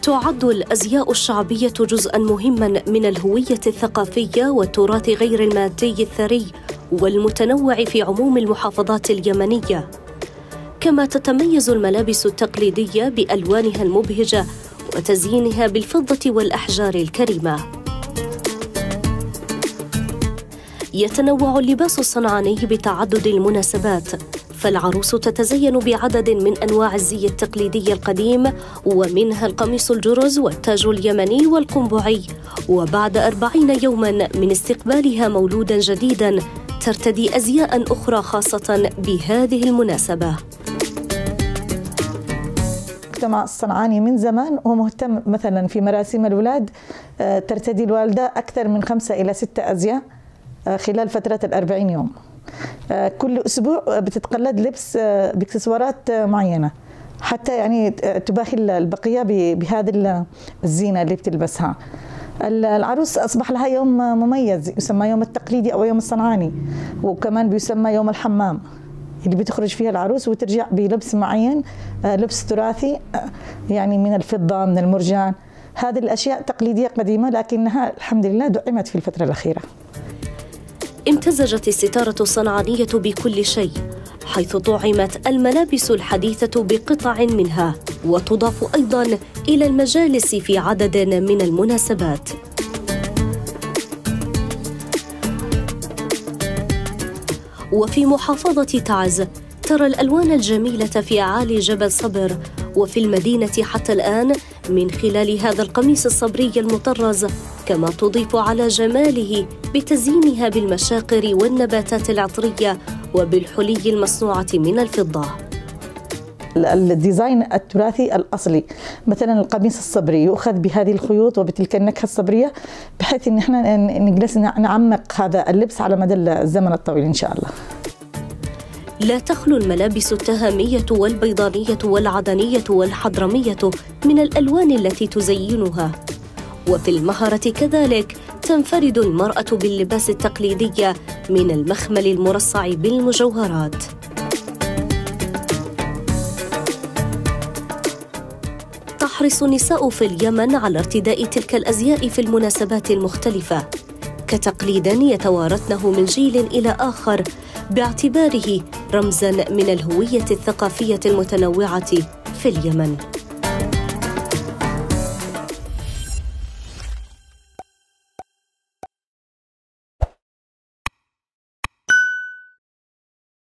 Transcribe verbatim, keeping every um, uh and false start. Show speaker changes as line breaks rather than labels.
تعد الأزياء الشعبية جزءاً مهماً من الهوية الثقافية والتراث غير المادي الثري والمتنوع في عموم المحافظات اليمنية. كما تتميز الملابس التقليدية بألوانها المبهجة وتزيينها بالفضة والأحجار الكريمة. يتنوع اللباس الصنعاني بتعدد المناسبات، فالعروس تتزين بعدد من أنواع الزي التقليدي القديم، ومنها القميص الجرز والتاج اليمني والقنبعي. وبعد أربعين يوماً من استقبالها مولوداً جديداً ترتدي أزياء أخرى خاصة بهذه المناسبة.
المجتمع الصنعاني من زمان هو مهتم مثلا في مراسم الولاد ترتدي الوالدة أكثر من خمسة إلى ستة أزياء خلال فترة الأربعين يوم. كل أسبوع بتتقلد لبس باكسسوارات معينة حتى يعني تباهي البقية بهذه الزينة اللي بتلبسها. العروس أصبح لها يوم مميز يسمى يوم التقليدي أو يوم الصنعاني، وكمان بيسمى يوم الحمام اللي بتخرج فيها العروس وترجع بلبس معين، لبس تراثي يعني من الفضة من المرجان. هذه الأشياء تقليدية قديمة لكنها الحمد لله دعمت في الفترة الأخيرة.
امتزجت الستارة الصنعانية بكل شيء، حيث طعمت الملابس الحديثة بقطع منها، وتضاف أيضاً إلى المجالس في عدد من المناسبات. وفي محافظة تعز ترى الألوان الجميلة في أعالي جبل صبر وفي المدينة حتى الآن من خلال هذا القميص الصبري المطرز، كما تضيف على جماله بتزيينها بالمشاقر والنباتات العطرية وبالحلي المصنوعة من الفضة.
الديزاين التراثي الأصلي مثلا القميص الصبري يؤخذ بهذه الخيوط وبتلك النكهة الصبرية، بحيث ان احنا نجلس نعمق هذا اللبس على مدى الزمن الطويل ان شاء الله.
لا تخلو الملابس التهامية والبيضانية والعدنية والحضرمية من الألوان التي تزينها. وفي المهرة كذلك تنفرد المرأة باللباس التقليدي من المخمل المرصع بالمجوهرات. تحرص النساء في اليمن على ارتداء تلك الأزياء في المناسبات المختلفة كتقليد يتوارثنه من جيل إلى آخر، باعتباره رمزاً من الهوية الثقافية المتنوعة في اليمن.